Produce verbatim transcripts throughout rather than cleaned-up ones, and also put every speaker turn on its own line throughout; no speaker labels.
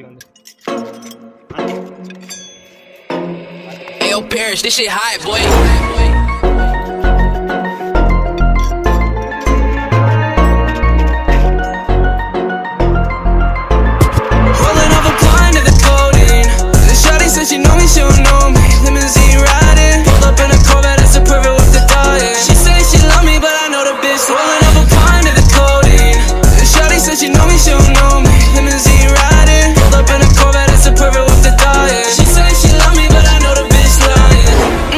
Hey, yo, Parrish, this shit hot, boy.
Rolling up a blind to the codeine. The shawty said she know me, she don't know me. Limousine riding, pulled up in a Corvette, it's a perfect with the dying. She say she love me, but I know the bitch. Rolling up a blind to the codeine. The shawty said she know me, she don't know me. Limousine riding, pulled up in a Corvette, it's a perfect with the dying. She say she love me, but I know the bitch lying.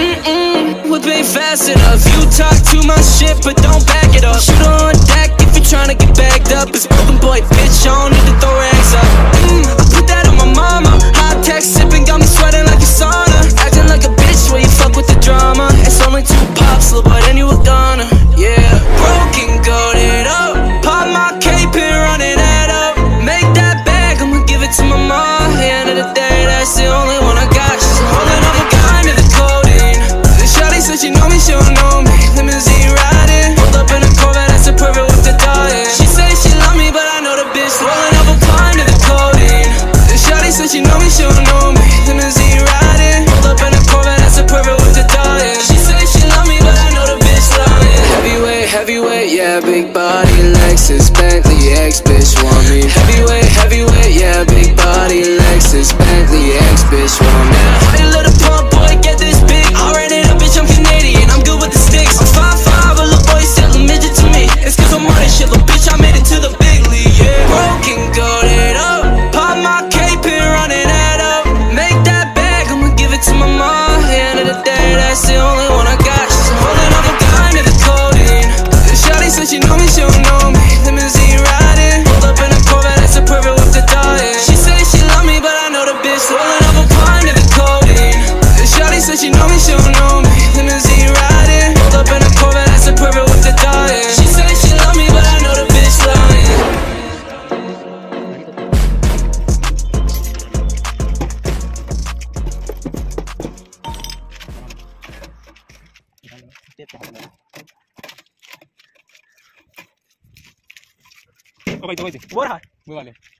Mm-mm, whip ain't fast enough. You talk too much shit, but don't back it up. Shoot her on deck if you're trying to get bagged up. It's broken boy, bitch, I don't need to throw rags up. Mm, I put that on my mama. High tech sipping, got me sweating like a sauna. Acting like a bitch where you fuck with the drama. It's only two pops, little boy, then you a goner. Yeah, broken, goated up. Pop my cape and run it head up. Make that bag, I'ma give it to my mom. At the end of the day, that's the only one I got. She's holding up a guy to the codeine. The shawty said she know me, she don't know me. Limousine riding, pulled up in a Corvette, that's a perfect with the dying. She say she love me, but I know the bitch. Rolling up a blind to the codeine. The shawty said she know me, she don't know me. Limousine riding, pulled up in a Corvette, that's a perfect with the dying. She say she love me, but I know the bitch lying. Heavyweight, heavyweight, yeah, big body, Lexus, Bentley, X bitch want me. Heavyweight, heavyweight, yeah, big body, Lexus, Bentley, X bitch want me. How you let a pump boy get this big? I ran it up, bitch, I'm Canadian, I'm good with the sticks. I'm five five, a little boy still a midget to me. It's cause I'm on this shit, little bitch, I made it to the big league, yeah. Broken, goated up, pop my cape and run it head up. Make that bag, I'ma give it to my mom. At the end of the day, that's the only one I got. She's holding up a guy to the codeine. The shawty said she know me, she don't know me. Limousine riding, pulled up in a Corvette, that's a perfect with the dying. She say she love me, but I know the bitch. Rolling up a blind to the codeine. The shawty said she know me, she don't know me. Limousine riding, pulled up in a Corvette, that's a perfect with the dying. She say she love me, but I know the bitch lying.
Okay, okay. Buat, buat.